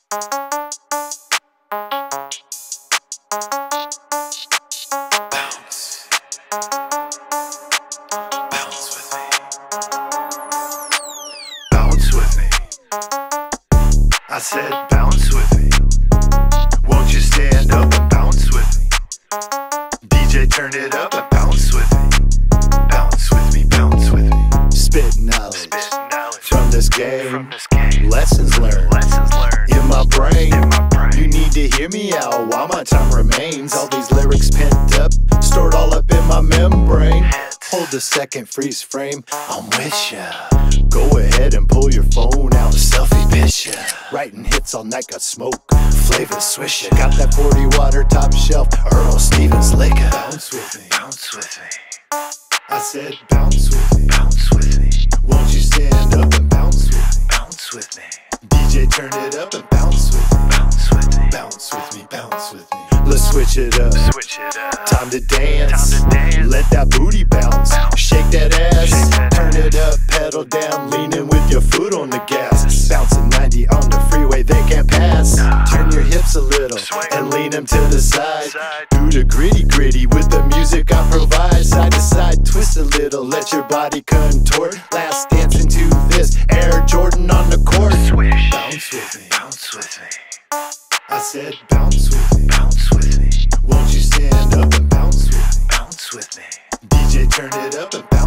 Bounce. Bounce with me. Bounce with me. I said bounce with me. Won't you stand up and bounce with me? DJ, turn it up and bounce with me. Bounce with me, bounce with me. Spit knowledge from this game. Lessons learned in my brain. You need to hear me out while my time remains. All these lyrics pent up, stored all up in my membrane. Hold a second, freeze frame, I'm with ya. Go ahead and pull your phone out, selfie bitch ya. Writing hits all night, got smoke, flavor swisher. Got that 40 water top shelf, Earl Stevens liquor. Bounce with me, Bounce with me. I said bounce with me. Bounce with me. Won't you stand up and bounce with me? Bounce with me. DJ, turn it up and bounce with me. Bounce with me. Bounce with me, bounce with me. Let's switch it up. Switch it up. Time to dance. Time to dance. Let that booty bounce. Shake that ass. Shake that Turn ass. it up, pedal down, leaning with your foot on the gas. Bouncing 90 on the freeway, they can't pass. Turn your hips a little and lean them to the side. Do the gritty with the music I provide. Side to side, twist a little, let your body contort. Last dancing to this Air Jordan on the court. Swish. Bounce with me. Bounce with me. I said bounce with me. Bounce with me. Won't you stand up and bounce with me? Bounce with me. DJ, turn it up and bounce